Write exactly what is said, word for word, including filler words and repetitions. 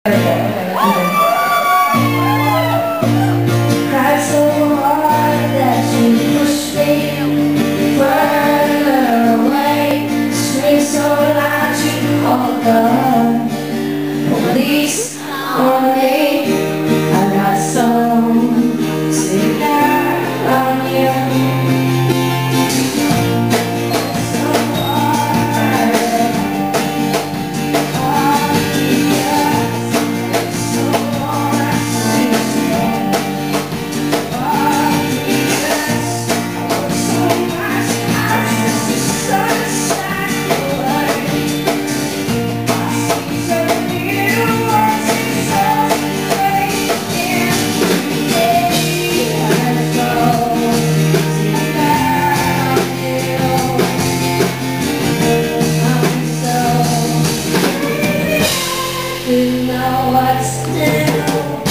Cried so hard that she pushed me further away. Screamed so loud you called the police on me. I got some cigar on you. You know what to do.